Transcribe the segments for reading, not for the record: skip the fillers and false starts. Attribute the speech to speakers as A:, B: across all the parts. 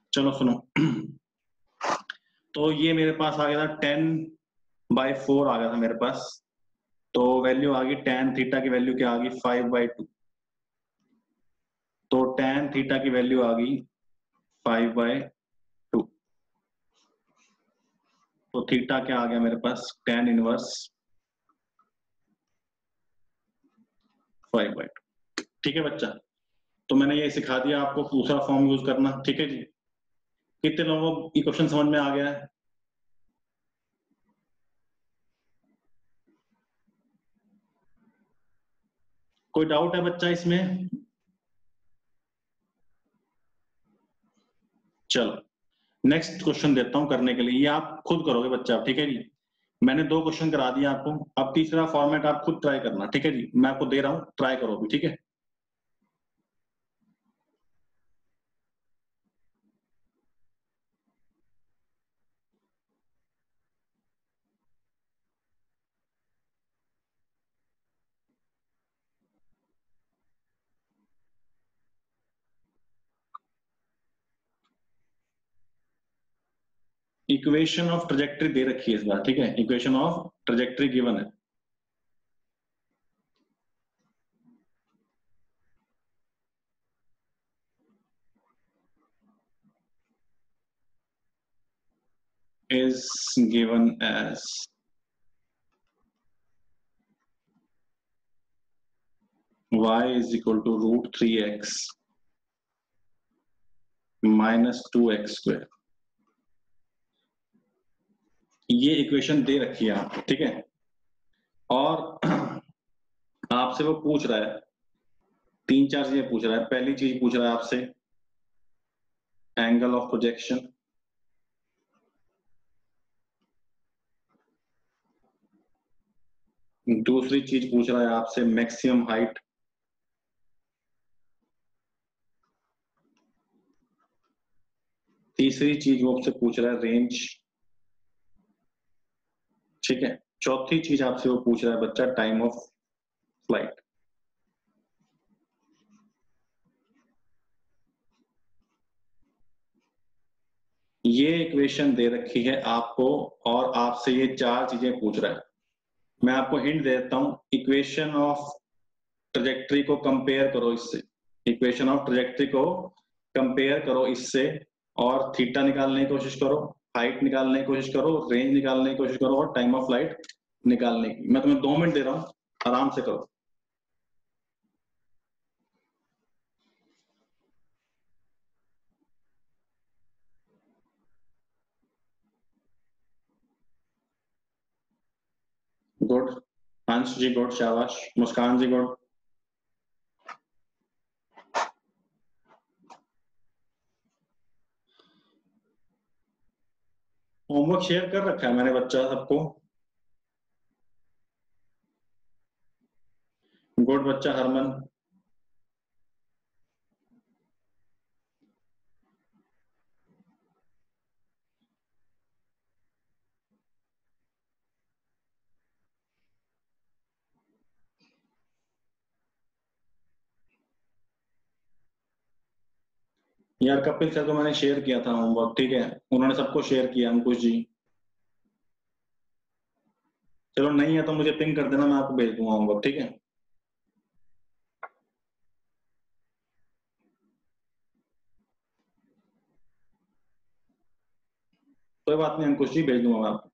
A: चलो सुनो। तो ये मेरे पास आ गया था 10/4 आ गया था मेरे पास। तो वैल्यू आ गई tan थीटा की वैल्यू क्या आ गई 5/2। तो tan थीटा की वैल्यू आ गई 5/2। तो थीटा क्या आ गया मेरे पास tan इनवर्स 5/2। ठीक है बच्चा। तो मैंने ये सिखा दिया आपको दूसरा फॉर्म यूज करना। ठीक है जी। कितने लोगों को ये क्वेश्चन समझ में आ गया है? कोई डाउट है बच्चा इसमें? चलो नेक्स्ट क्वेश्चन देता हूं करने के लिए। ये आप खुद करोगे बच्चा। ठीक है जी। मैंने 2 क्वेश्चन करा दिए आपको। अब तीसरा फॉर्मेट आप खुद ट्राई करना। ठीक है जी। मैं आपको दे रहा हूं, ट्राई करो अभी। ठीक है। इक्वेशन ऑफ ट्रेजेक्टरी दे रखी है इस बार। ठीक है। इक्वेशन ऑफ ट्रेजेक्टरी गिवन है। is given as y is equal to √3x minus 2x square। ये इक्वेशन दे रखी है आपको। ठीक है। और आपसे वो पूछ रहा है 3-4 चीजें पूछ रहा है। पहली चीज पूछ रहा है आपसे एंगल ऑफ प्रोजेक्शन। दूसरी चीज पूछ रहा है आपसे मैक्सिमम हाइट। तीसरी चीज वो आपसे पूछ रहा है रेंज। ठीक है। चौथी चीज आपसे वो पूछ रहा है बच्चा टाइम ऑफ फ्लाइट। ये इक्वेशन दे रखी है आपको और आपसे ये 4 चीजें पूछ रहा है। मैं आपको हिंट दे देता हूं। इक्वेशन ऑफ ट्रेजेक्टरी को कंपेयर करो इससे। इक्वेशन ऑफ ट्रेजेक्टरी को कंपेयर करो इससे और थीटा निकालने की कोशिश करो, हाइट निकालने की कोशिश करो, रेंज निकालने की कोशिश करो और टाइम ऑफ फ्लाइट निकालने की। मैं तुम्हें 2 मिनट दे रहा हूं, आराम से करो। गुड। अंश जी गुड, शाबाश। Muskan ji good. Homework share कर रखा है मैंने बच्चा सबको। गुड बच्चा हरमन। यार कपिल सर को मैंने शेयर किया था होमवर्क। ठीक है। उन्होंने सबको शेयर किया, अंकुश जी। चलो नहीं है तो मुझे पिंग कर देना, मैं आपको भेज दूंगा होमवर्क। ठीक है। कोई बात नहीं अंकुश जी, भेज दूंगा मैं आपको।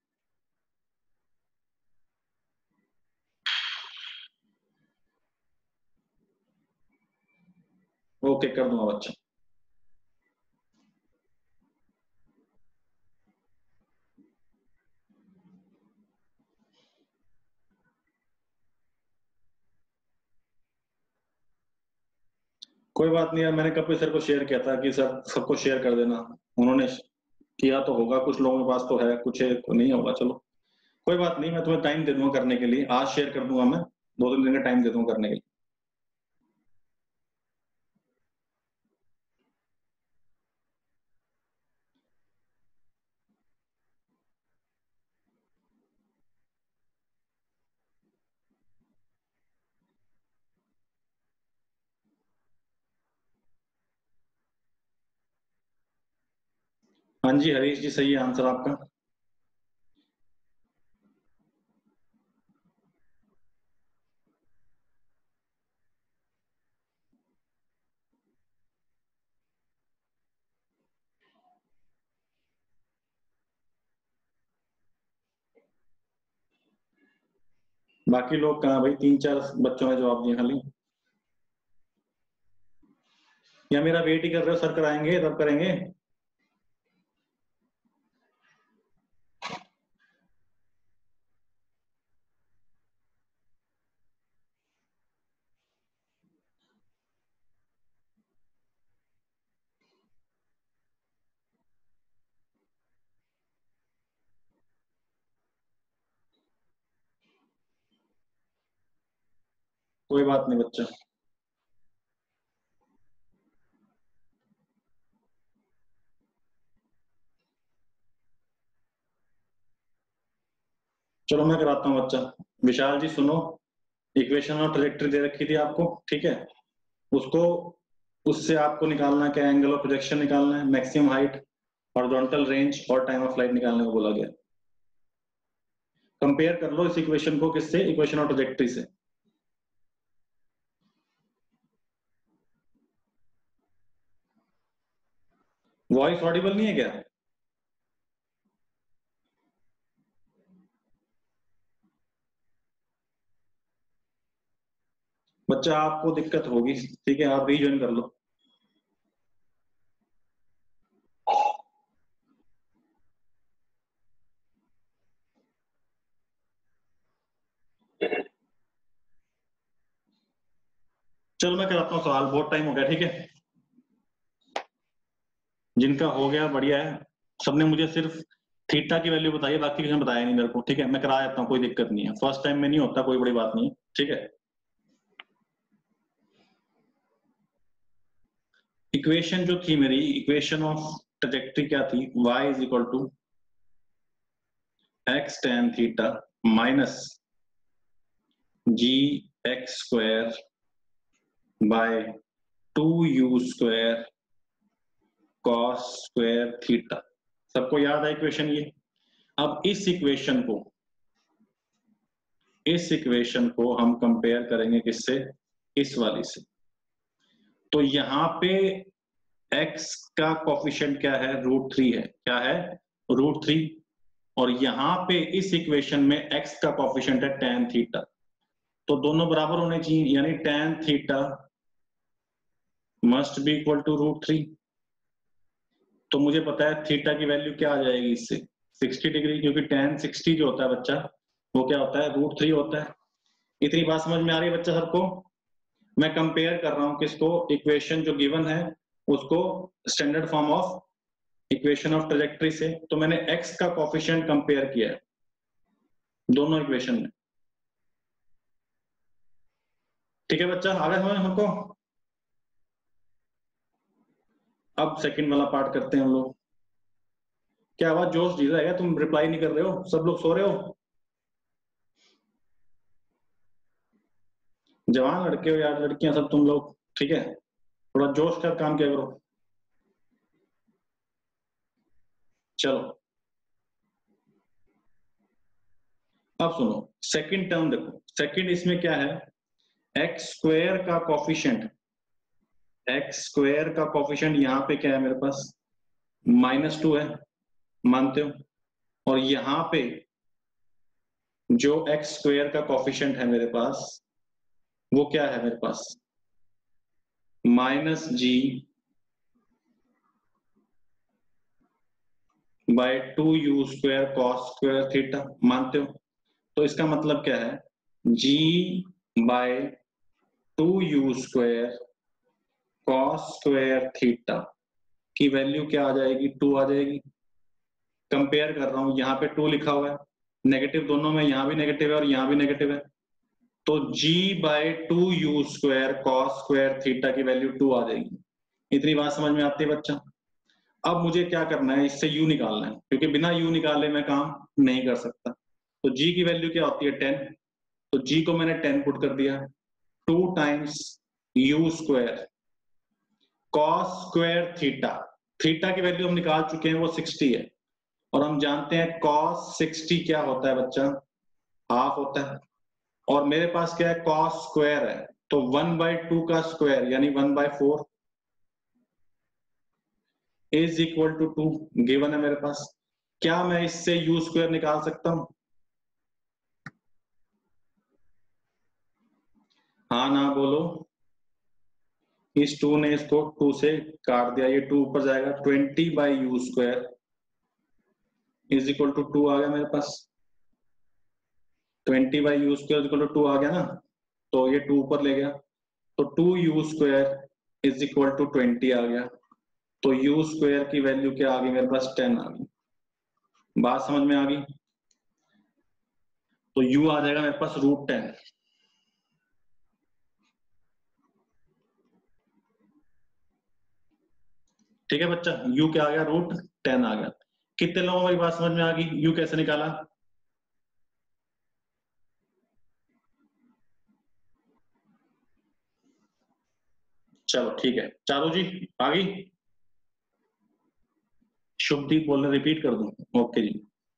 A: ओके कर दूंगा बच्चा। कोई बात नहीं यार, मैंने कपिल सर को शेयर किया था कि सर सबको शेयर कर देना। उन्होंने किया तो होगा, कुछ लोगों के पास तो है, कुछ है तो नहीं होगा। चलो कोई बात नहीं, मैं तुम्हें टाइम दे दूंगा करने के लिए। आज शेयर कर दूंगा मैं, 2-3 दिन का टाइम दे दूंगा करने के लिए। हाँ जी हरीश जी, सही है आंसर आपका। बाकी लोग कहाँ भाई, 3-4 बच्चों ने जवाब दिया खाली। या मेरा वेट ही कर रहे हो, सर कराएंगे तब करेंगे। कोई बात नहीं बच्चा। चलो मैं कराता हूँ बच्चा। विशाल जी सुनो, इक्वेशन और ट्रेजेक्टरी दे रखी थी आपको, ठीक है। उसको, उससे आपको निकालना क्या, एंगल ऑफ प्रोजेक्शन निकालना है, मैक्सिमम हाइट, हॉरिजॉन्टल रेंज और टाइम ऑफ फ्लाइट निकालने को बोला गया। कंपेयर कर लो इस इक्वेशन को किससे, इक्वेशन और ट्रेजेक्टरी से। वॉइस ऑडिबल नहीं है क्या? बच्चा आपको दिक्कत होगी, ठीक है, आप रीज्वाइन कर लो। चलो मैं कराता हूँ सवाल, बहुत टाइम हो गया, ठीक है। जिनका हो गया बढ़िया है। सबने मुझे सिर्फ थीटा की वैल्यू बताई है, बाकी किसी ने बताया नहीं मेरे को, ठीक है। मैं करा देता हूँ, कोई दिक्कत नहीं है, फर्स्ट टाइम में नहीं होता, कोई बड़ी बात नहीं, ठीक है। इक्वेशन जो थी मेरी, इक्वेशन ऑफ ट्रजेक्टरी क्या थी, y is equal to x tan theta minus g x square by 2u² cos square theta. सबको याद है इक्वेशन ये? अब इस इक्वेशन को हम कंपेयर करेंगे किससे, इस वाली से। तो यहाँ पे x का कोफिशिएंट क्या है, √3 है, क्या है, √3। और यहाँ पे इस इक्वेशन में x का कोफिशिएंट है tan थीटा। तो दोनों बराबर होने चाहिए, यानी tan theta must be equal to √3। तो मुझे पता है थीटा की वैल्यू क्या आ जाएगी इससे, 60 डिग्री, क्योंकि tan 60 जो होता है बच्चा, वो क्या होता है, √3 होता है। इतनी बात समझ में आ रही है बच्चा सबको? मैं कंपेयर कर रहा हूं किसको, इक्वेशन जो गिवन है उसको standard form of equation of trajectory से। तो मैंने x का कोफिशिएंट कंपेयर किया है दोनों इक्वेशन में, ठीक है बच्चा, आ गया समझ हमको? अब सेकंड वाला पार्ट करते हैं हम लोग। क्या आवाज जोश ढीला है, तुम रिप्लाई नहीं कर रहे हो, सब लोग सो रहे हो? जवान लड़के हो यार, लड़कियां सब तुम लोग, ठीक है, थोड़ा जोश कर काम किया करो। चलो अब सुनो, सेकंड टर्म देखो, सेकंड इसमें क्या है, एक्स स्क्वायर का कोफिशिएंट, एक्स स्क्वायर का कोफिशिएंट यहाँ पे क्या है मेरे पास, -2 है, मानते हो? और यहाँ पे जो एक्स स्क्वायर का कोफिशिएंट है मेरे पास, वो क्या है मेरे पास, -g/2u² cos स्क्वायर थीटा, मानते हो? तो इसका मतलब क्या है, g/2u² cos स्क्वायर थीटा की वैल्यू क्या आ जाएगी, 2 आ जाएगी। कंपेयर कर रहा हूं, यहाँ पे 2 लिखा हुआ है, नेगेटिव दोनों में, यहाँ भी नेगेटिव है और यहाँ भी नेगेटिव है। तो g/2u² cos स्क्वायर थीटा की वैल्यू 2 आ जाएगी। इतनी बात समझ में आती है बच्चा? अब मुझे क्या करना है, इससे u निकालना है, क्योंकि बिना u निकाले मैं काम नहीं कर सकता। तो g की वैल्यू क्या होती है, 10। तो g को मैंने 10 पुट कर दिया, 2 times u² cos square theta, theta की वैल्यू हम निकाल चुके हैं, वो 60 है, और हम जानते हैं cos 60 क्या होता है बच्चा, हाफ होता है, और मेरे पास क्या है, cos स्क्वायर है, तो 1/2 का स्क्वायर यानी 1/4 इज इक्वल टू 2 गिवन है मेरे पास। क्या मैं इससे u स्क्वायर निकाल सकता हूं? हाँ ना बोलो। इस 2 ने इसको 2 से काट दिया, ये 2 ऊपर जाएगा, 20/u square is equal to 2 आ गया मेरे पास। 20/u स्क्वायर इक्वल टू 2 आ गया ना, तो ये 2 ऊपर ले गया, तो 2u square is equal to 20 आ गया, तो u स्क्वायर की वैल्यू क्या आ गई मेरे पास, 10 आ गई। बात समझ में आ गई? तो u आ जाएगा मेरे पास √10। ठीक है बच्चा, u क्या आ गया, √10 आ गया। कितने लोगों को मेरी बात समझ में आ गई, u कैसे निकाला? चलो ठीक है, चालू जी, आ गई? शुभदीप बोल रहे, रिपीट कर दूं? ओके जी,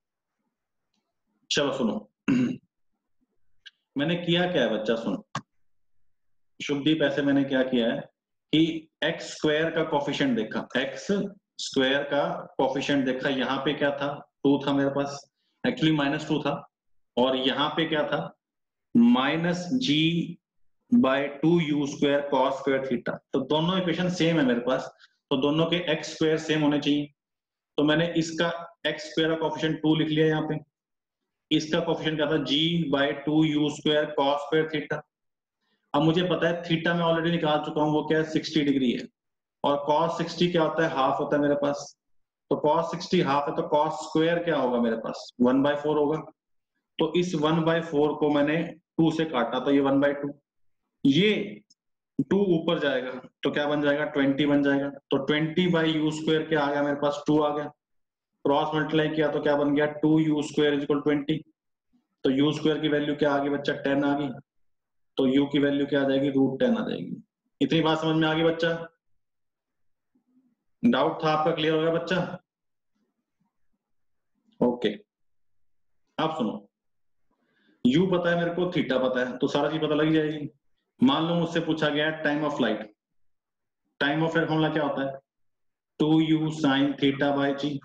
A: चलो सुनो। मैंने किया क्या है बच्चा, सुनो। शुभदीप, ऐसे मैंने क्या किया है कि एक्स स्क्वायर का कोफिशिएंट देखा, एक्स स्क्वायर का कोफिशिएंट देखा, यहाँ पे क्या था, 2 था मेरे पास, एक्चुअली -2 था, और यहाँ पे क्या था, -g/2u square cos square theta. तो दोनों इक्वेशन सेम है मेरे पास, तो दोनों के एक्स स्क्वायर सेम होने चाहिए। तो मैंने इसका एक्स स्क्वायर का कोफिशिएंट 2 लिख लिया यहाँ पे, इसका कोफिशिएंट क्या था, g/2u square cos square theta. अब मुझे पता है थीटा मैं ऑलरेडी निकाल चुका हूँ, वो क्या है, 60 डिग्री है, और cos 60 क्या होता है, हाफ होता है मेरे पास। तो cos 60 हाफ है, तो cos स्क्वायर क्या होगा मेरे पास, 1/4 होगा। तो इस 1/4 को मैंने 2 से काटा, तो ये 1/2, ये 2 ऊपर जाएगा, तो क्या बन जाएगा, 20 बन जाएगा। तो 20/u स्क्वायर क्या आ गया मेरे पास, 2 आ गया। क्रॉस मल्टीप्लाई किया तो क्या बन गया, 2u स्क्वायर इज इक्वल 20। तो u स्क्वायर की वैल्यू क्या आ गई बच्चा, 10 आ गई। तो u की वैल्यू क्या आ जाएगी, √10 आ जाएगी। इतनी बात समझ में आ गई बच्चा? डाउट था आपका, क्लियर हो गया बच्चा? ओके, अब सुनो, u पता है मेरे को, थीटा पता है, तो सारा चीज पता लग जाएगी। मान लो मुझसे पूछा गया time of flight, time of flight formula क्या होता है, 2u sine theta by g.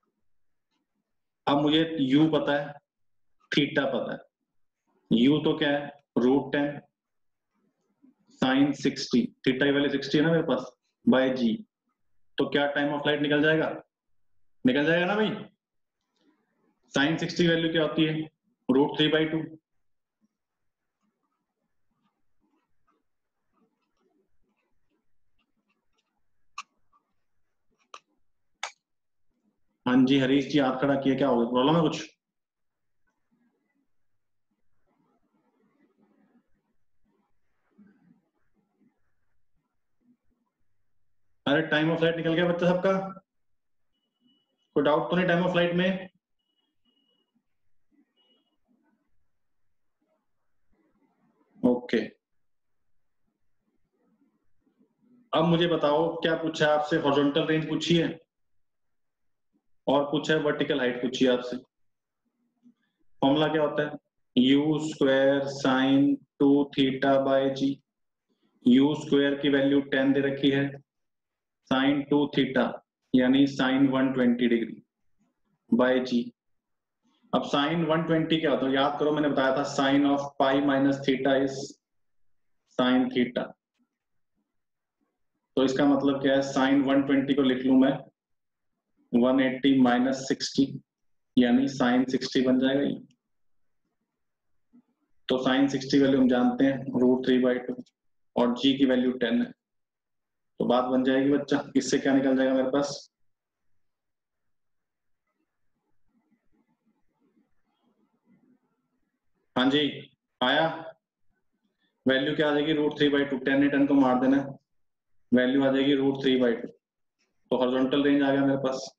A: अब मुझे u पता है, थीटा पता है, u तो क्या है, √10 साइन 60, थीटा की वैल्यू 60 है ना मेरे पास, बाय जी। तो क्या टाइम ऑफ फ्लाइट निकल जाएगा, निकल जाएगा ना भाई। साइन 60 वैल्यू क्या होती है, √3/2। हाँ जी हरीश जी, हाथ खड़ा किया, क्या हो गया, प्रॉब्लम है कुछ? अरे टाइम ऑफ फ्लाइट निकल गया बच्चा सबका, कोई डाउट तो नहीं टाइम ऑफ फ्लाइट में? ओके, अब मुझे बताओ, क्या पूछा है आपसे, हॉरिजॉन्टल रेंज पूछी है, और पूछा है वर्टिकल हाइट पूछी है आपसे। फॉर्मूला क्या होता है, u square sine 2 theta by g. u square की वैल्यू 10 दे रखी है, साइन 2 थीटा यानी साइन 120 डिग्री बाय जी। अब साइन 120 क्या होता है, याद करो मैंने बताया था, sine of pi minus theta is sine theta. तो इसका मतलब क्या है, साइन 120 को लिख लू मैं 180 माइनस 60 यानी साइन 60 बन जाएगा ये। तो साइन 60 वैल्यू हम जानते हैं √3/2, और जी की वैल्यू 10 है। तो बात बन जाएगी बच्चा, इससे क्या निकल जाएगा मेरे पास, हाँ जी आया, वैल्यू क्या आ जाएगी, √3/2, 10 ने 10 को मार देना, वैल्यू आ जाएगी √3/2। तो हॉरिजॉन्टल रेंज आ गया मेरे पास।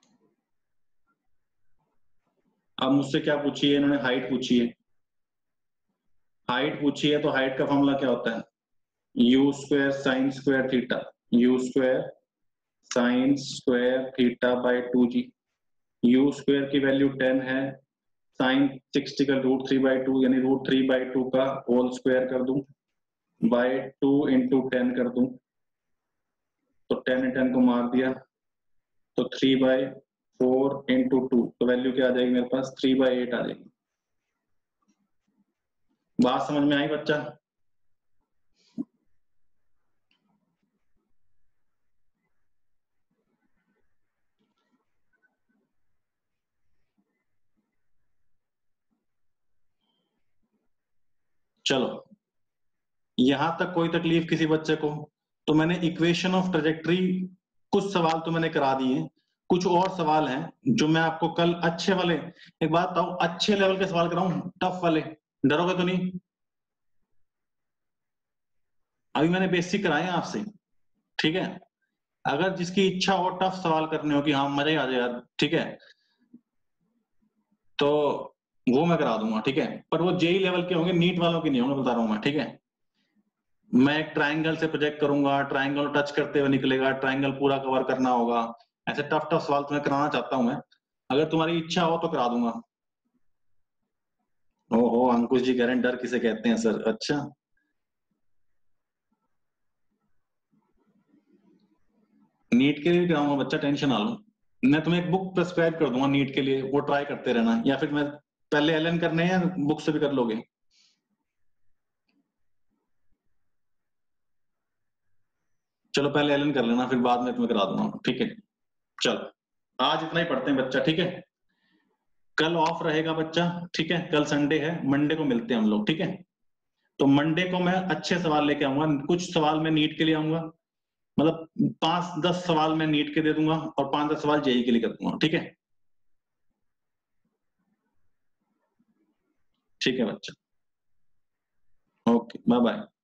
A: अब मुझसे क्या पूछी है इन्होंने, हाइट पूछी है। हाइट पूछी है तो हाइट का फॉर्मूला क्या होता है, u square sine square theta, u square sine square theta by 2g, u square की वैल्यू 10 है, साइन 60 का √3/2 यानी √3/2 का होल स्क्वायर कर दूं, बाय 2 इंटू 10 कर दूं, तो 10 ने 10 को मार दिया, तो 3/4 इंटू 2, तो वैल्यू क्या आ जाएगी मेरे पास 3/8 आ जाएगी। बात समझ में आई बच्चा? चलो यहां तक कोई तकलीफ किसी बच्चे को? तो मैंने इक्वेशन ऑफ ट्रेजेक्टरी कुछ सवाल तो मैंने करा दिए, कुछ और सवाल हैं जो मैं आपको कल अच्छे वाले, एक बात बताऊं, अच्छे लेवल के सवाल कराऊं, टफ वाले, डरोगे तो नहीं? अभी मैंने बेसिक कराए हैं आपसे, ठीक है? अगर जिसकी इच्छा हो टफ सवाल करने हो कि हाँ मजा ही आ जाए यार, ठीक है, तो वो मैं करा दूंगा, ठीक है? पर वो जेई लेवल के होंगे, नीट वालों के नहीं होंगे, बता रहा हूं मैं, ठीक है? मैं एक ट्राइंगल से प्रोजेक्ट करूंगा, ट्राइंगल टच करते हुए निकलेगा, ट्राइंगल पूरा कवर करना होगा, ऐसे टफ टफ सवाल तुम्हें कराना चाहता हूं मैं, अगर तुम्हारी इच्छा हो तो करा दूंगा। ओहो, अंकुश जी कह रहे हैं डर किसे कहते हैं सर? अच्छा, नीट के लिए भी कराऊंगा बच्चा, टेंशन ना लो। मैं तुम्हें एक बुक प्रिस्क्राइब कर दूंगा नीट के लिए, वो ट्राई करते रहना, या फिर मैं पहले एलएन करने हैं या बुक से भी कर लोगे? चलो पहले एलएन कर लेना, फिर बाद में तुम्हें करा दूंगा, ठीक है? चलो आज इतना ही पढ़ते हैं बच्चा, ठीक है? कल ऑफ रहेगा बच्चा, ठीक है? कल संडे है, मंडे को मिलते हैं हम लोग, ठीक है? तो मंडे को मैं अच्छे सवाल लेके आऊंगा, कुछ सवाल मैं नीट के लिए आऊंगा, मतलब 5-10 सवाल मैं नीट के दे दूंगा और 5-10 सवाल जेई के लिए कर दूंगा, ठीक है? ठीक है बच्चा, ओके, बाय बाय।